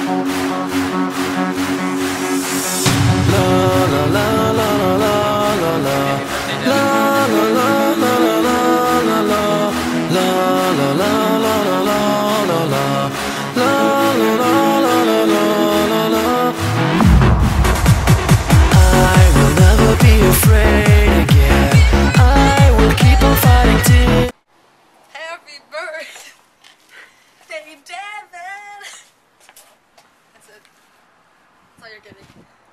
Happy birthday, Devin! That's it. That's all you're getting.